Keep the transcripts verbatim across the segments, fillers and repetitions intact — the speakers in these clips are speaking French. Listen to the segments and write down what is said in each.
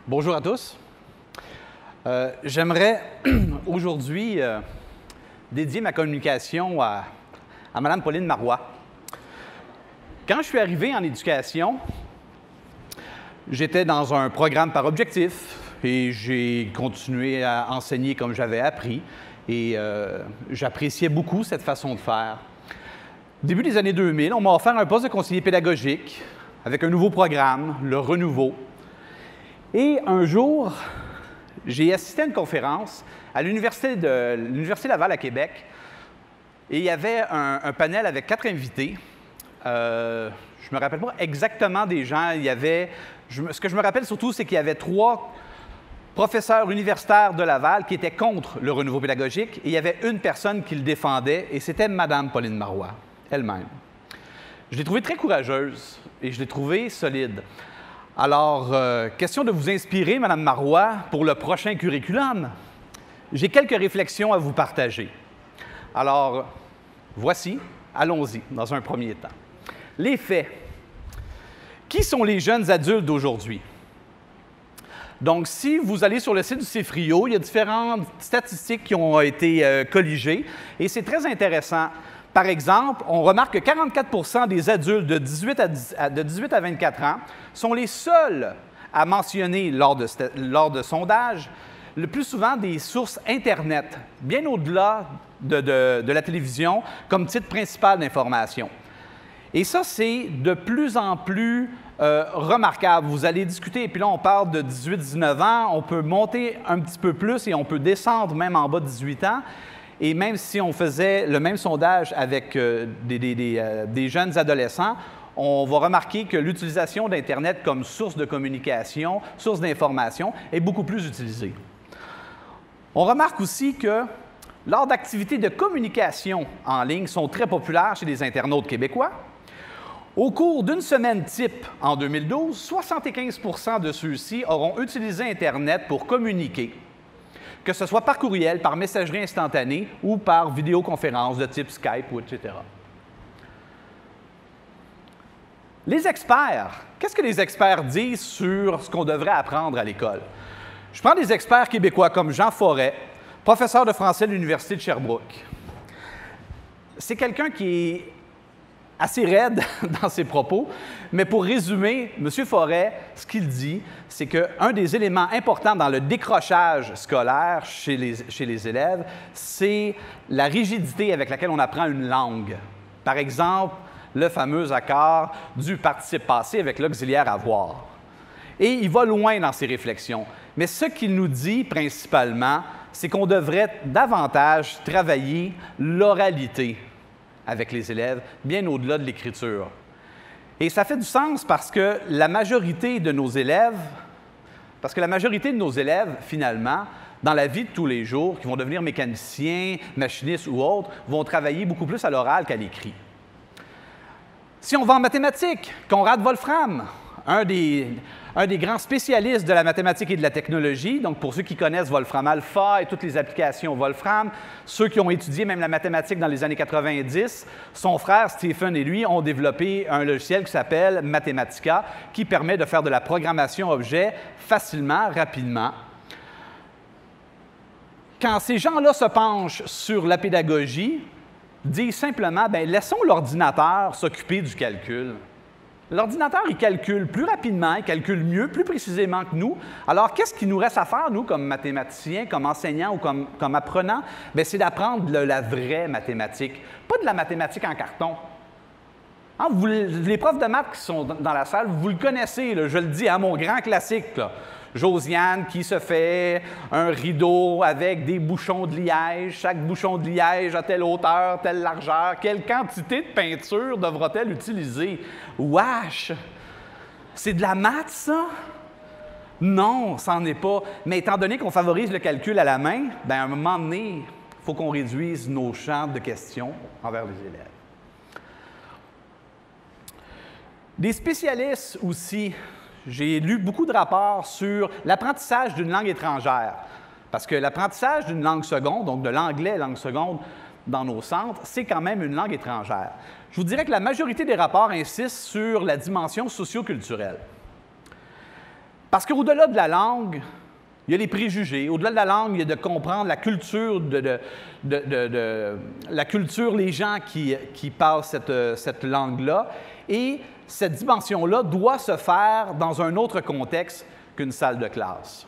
Bonjour à tous. Euh, J'aimerais aujourd'hui euh, dédier ma communication à, à Mme Pauline Marois. Quand je suis arrivé en éducation, j'étais dans un programme par objectif et j'ai continué à enseigner comme j'avais appris et euh, j'appréciais beaucoup cette façon de faire. Au début des années deux mille, on m'a offert un poste de conseiller pédagogique avec un nouveau programme, le Renouveau. Et un jour, j'ai assisté à une conférence à l'Université de l'Université Laval à Québec et il y avait un, un panel avec quatre invités. Euh, je ne me rappelle pas exactement des gens. Il y avait, je, ce que je me rappelle surtout, c'est qu'il y avait trois professeurs universitaires de Laval qui étaient contre le renouveau pédagogique et il y avait une personne qui le défendait et c'était Mme Pauline Marois elle-même. Je l'ai trouvée très courageuse et je l'ai trouvée solide. Alors, euh, question de vous inspirer, Mme Marois, pour le prochain curriculum. J'ai quelques réflexions à vous partager. Alors, voici, allons-y, dans un premier temps. Les faits. Qui sont les jeunes adultes d'aujourd'hui? Donc, si vous allez sur le site du CIFRIO, il y a différentes statistiques qui ont été euh, colligées, et c'est très intéressant. Par exemple, on remarque que quarante-quatre pour cent des adultes de dix-huit à vingt-quatre ans sont les seuls à mentionner lors de, lors de sondages le plus souvent des sources Internet, bien au-delà de, de, de la télévision, comme titre principal d'information. Et ça, c'est de plus en plus euh, remarquable. Vous allez discuter, et puis là, on parle de dix-huit à dix-neuf ans, on peut monter un petit peu plus et on peut descendre même en bas de dix-huit ans. Et même si on faisait le même sondage avec euh, des, des, des, euh, des jeunes adolescents, on va remarquer que l'utilisation d'Internet comme source de communication, source d'information, est beaucoup plus utilisée. On remarque aussi que lors d'activités de communication en ligne sont très populaires chez les internautes québécois. Au cours d'une semaine type en deux mille douze, soixante-quinze pour cent de ceux-ci auront utilisé Internet pour communiquer, que ce soit par courriel, par messagerie instantanée ou par vidéoconférence de type Skype, ou et cetera. Les experts, qu'est-ce que les experts disent sur ce qu'on devrait apprendre à l'école? Je prends des experts québécois comme Jean Forêt, professeur de français de l'Université de Sherbrooke. C'est quelqu'un qui est assez raide dans ses propos, mais pour résumer, M. Forêt, ce qu'il dit, c'est qu'un des éléments importants dans le décrochage scolaire chez les, chez les élèves, c'est la rigidité avec laquelle on apprend une langue. Par exemple, le fameux accord du participe passé avec l'auxiliaire avoir. Et il va loin dans ses réflexions. Mais ce qu'il nous dit principalement, c'est qu'on devrait davantage travailler l'oralité avec les élèves, bien au-delà de l'écriture. Et ça fait du sens parce que la majorité de nos élèves, parce que la majorité de nos élèves, finalement, dans la vie de tous les jours, qui vont devenir mécaniciens, machinistes ou autres, vont travailler beaucoup plus à l'oral qu'à l'écrit. Si on va en mathématiques, Conrad Wolfram, un des, un des grands spécialistes de la mathématique et de la technologie, donc pour ceux qui connaissent Wolfram Alpha et toutes les applications Wolfram, ceux qui ont étudié même la mathématique dans les années quatre-vingt-dix, son frère Stephen et lui ont développé un logiciel qui s'appelle Mathematica, qui permet de faire de la programmation objet facilement, rapidement. Quand ces gens-là se penchent sur la pédagogie, disent simplement, bien, laissons l'ordinateur s'occuper du calcul. L'ordinateur, il calcule plus rapidement, il calcule mieux, plus précisément que nous. Alors, qu'est-ce qu'il nous reste à faire, nous, comme mathématiciens, comme enseignants ou comme, comme apprenants? Bien, c'est d'apprendre la vraie mathématique, pas de la mathématique en carton. Hein, vous, les profs de maths qui sont dans la salle, vous le connaissez, là, je le dis, hein, mon grand classique, là. Josiane qui se fait un rideau avec des bouchons de liège. Chaque bouchon de liège a telle hauteur, telle largeur. Quelle quantité de peinture devra-t-elle utiliser? Wesh! C'est de la maths, ça? Non, ça n'en est pas. Mais étant donné qu'on favorise le calcul à la main, bien, à un moment donné, il faut qu'on réduise nos champs de questions envers les élèves. Des spécialistes aussi. J'ai lu beaucoup de rapports sur l'apprentissage d'une langue étrangère. Parce que l'apprentissage d'une langue seconde, donc de l'anglais langue seconde dans nos centres, c'est quand même une langue étrangère. Je vous dirais que la majorité des rapports insistent sur la dimension socio-culturelle. Parce qu'au-delà de la langue, il y a les préjugés. Au-delà de la langue, il y a de comprendre la culture, de, de, de, de, de la culture, les gens qui, qui parlent cette, cette langue-là. Et cette dimension-là doit se faire dans un autre contexte qu'une salle de classe.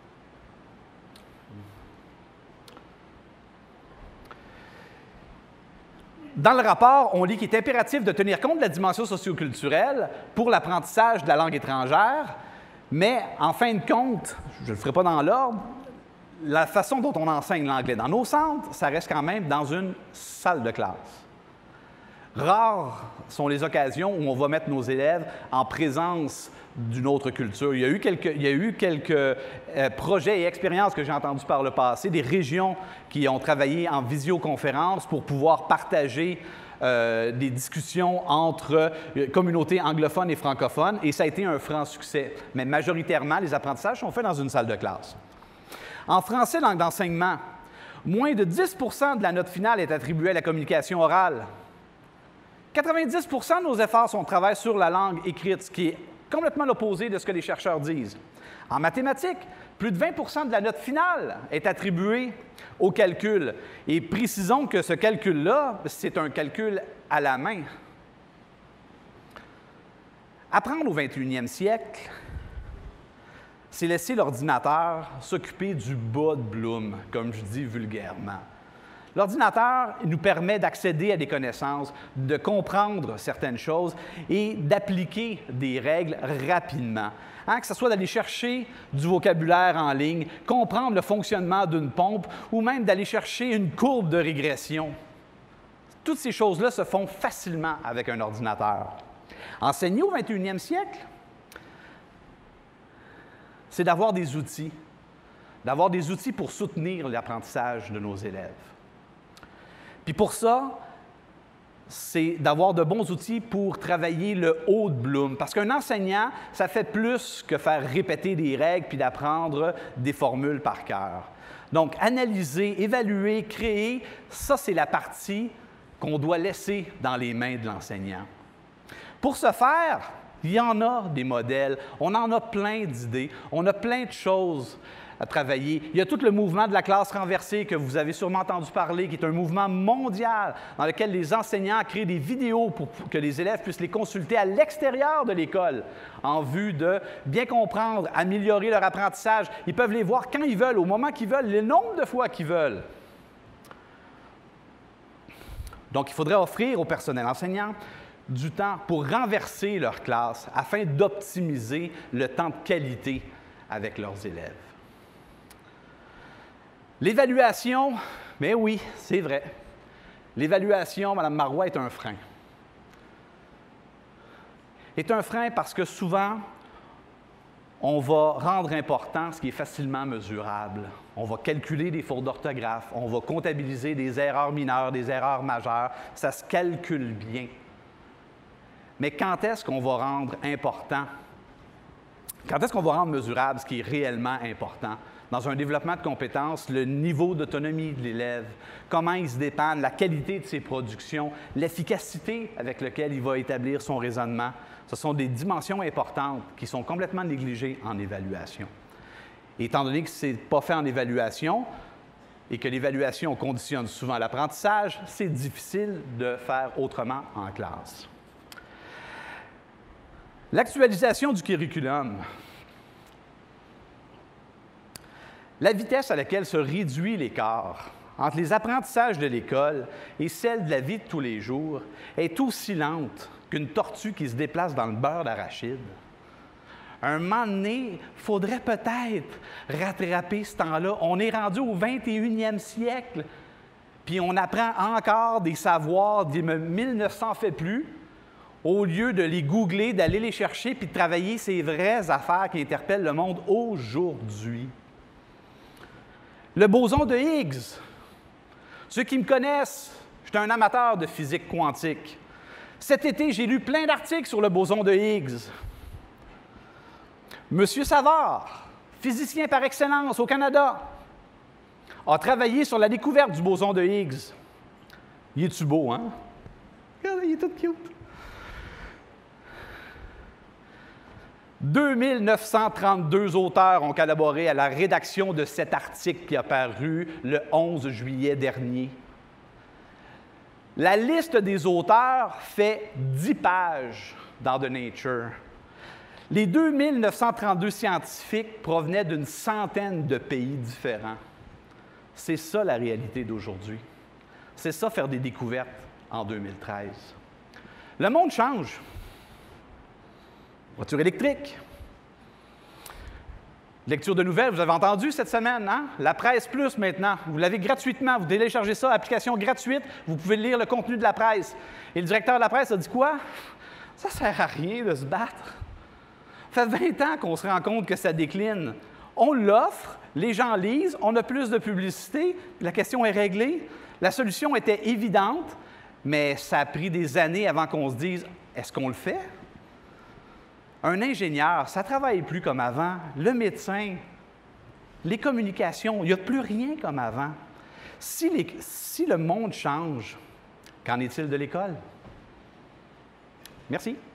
Dans le rapport, on lit qu'il est impératif de tenir compte de la dimension socioculturelle pour l'apprentissage de la langue étrangère, mais en fin de compte, je ne le ferai pas dans l'ordre, la façon dont on enseigne l'anglais dans nos centres, ça reste quand même dans une salle de classe. Rares sont les occasions où on va mettre nos élèves en présence d'une autre culture. Il y a eu quelques, il y a eu quelques euh, projets et expériences que j'ai entendus par le passé, des régions qui ont travaillé en visioconférence pour pouvoir partager euh, des discussions entre euh, communautés anglophones et francophones, et ça a été un franc succès. Mais majoritairement, les apprentissages sont faits dans une salle de classe. En français, langue d'enseignement, moins de dix pour cent de la note finale est attribuée à la communication orale. quatre-vingt-dix pour cent de nos efforts sont travaillés sur la langue écrite, ce qui est complètement l'opposé de ce que les chercheurs disent. En mathématiques, plus de vingt pour cent de la note finale est attribuée au calcul. Et précisons que ce calcul-là, c'est un calcul à la main. Apprendre au vingt et unième siècle, c'est laisser l'ordinateur s'occuper du bas de Bloom, comme je dis vulgairement. L'ordinateur nous permet d'accéder à des connaissances, de comprendre certaines choses et d'appliquer des règles rapidement. Hein, que ce soit d'aller chercher du vocabulaire en ligne, comprendre le fonctionnement d'une pompe ou même d'aller chercher une courbe de régression. Toutes ces choses-là se font facilement avec un ordinateur. Enseigner au vingt et unième siècle, c'est d'avoir des outils, d'avoir des outils pour soutenir l'apprentissage de nos élèves. Puis pour ça, c'est d'avoir de bons outils pour travailler le haut de Bloom. Parce qu'un enseignant, ça fait plus que faire répéter des règles puis d'apprendre des formules par cœur. Donc, analyser, évaluer, créer, ça, c'est la partie qu'on doit laisser dans les mains de l'enseignant. Pour ce faire, il y en a des modèles, on en a plein d'idées, on a plein de choses à travailler. Il y a tout le mouvement de la classe renversée que vous avez sûrement entendu parler, qui est un mouvement mondial dans lequel les enseignants créent des vidéos pour que les élèves puissent les consulter à l'extérieur de l'école en vue de bien comprendre, améliorer leur apprentissage. Ils peuvent les voir quand ils veulent, au moment qu'ils veulent, le nombre de fois qu'ils veulent. Donc, il faudrait offrir au personnel enseignant du temps pour renverser leur classe afin d'optimiser le temps de qualité avec leurs élèves. L'évaluation, mais oui, c'est vrai. L'évaluation, Mme Marois, est un frein. Est un frein parce que souvent, on va rendre important ce qui est facilement mesurable. On va calculer des fautes d'orthographe, on va comptabiliser des erreurs mineures, des erreurs majeures. Ça se calcule bien. Mais quand est-ce qu'on va rendre important? Quand est-ce qu'on va rendre mesurable ce qui est réellement important? Dans un développement de compétences, le niveau d'autonomie de l'élève, comment il se dépanne, la qualité de ses productions, l'efficacité avec laquelle il va établir son raisonnement, ce sont des dimensions importantes qui sont complètement négligées en évaluation. Et étant donné que ce n'est pas fait en évaluation et que l'évaluation conditionne souvent l'apprentissage, c'est difficile de faire autrement en classe. L'actualisation du curriculum. La vitesse à laquelle se réduit l'écart entre les apprentissages de l'école et celle de la vie de tous les jours est aussi lente qu'une tortue qui se déplace dans le beurre d'arachide. Un moment donné, il faudrait peut-être rattraper ce temps-là. On est rendu au vingt et unième siècle, puis on apprend encore des savoirs de mille neuf cents fait plus, au lieu de les googler, d'aller les chercher, puis de travailler ces vraies affaires qui interpellent le monde aujourd'hui. Le boson de Higgs. Ceux qui me connaissent, je suis un amateur de physique quantique. Cet été, j'ai lu plein d'articles sur le boson de Higgs. Monsieur Savard, physicien par excellence au Canada, a travaillé sur la découverte du boson de Higgs. Il est-tu beau, hein? Regardez, il est tout cute. deux mille neuf cent trente-deux auteurs ont collaboré à la rédaction de cet article qui a paru le onze juillet dernier. La liste des auteurs fait dix pages dans The Nature. Les deux mille neuf cent trente-deux scientifiques provenaient d'une centaine de pays différents. C'est ça la réalité d'aujourd'hui. C'est ça faire des découvertes en deux mille treize. Le monde change. Voiture électrique. Lecture de nouvelles, vous avez entendu cette semaine, hein? La Presse Plus maintenant, vous l'avez gratuitement, vous téléchargez ça, application gratuite, vous pouvez lire le contenu de la presse. Et le directeur de la presse a dit quoi? Ça ne sert à rien de se battre. Ça fait vingt ans qu'on se rend compte que ça décline. On l'offre, les gens lisent, on a plus de publicité, la question est réglée. La solution était évidente, mais ça a pris des années avant qu'on se dise « est-ce qu'on le fait? » Un ingénieur, ça ne travaille plus comme avant. Le médecin, les communications, il n'y a plus rien comme avant. Si, les, si le monde change, qu'en est-il de l'école? Merci.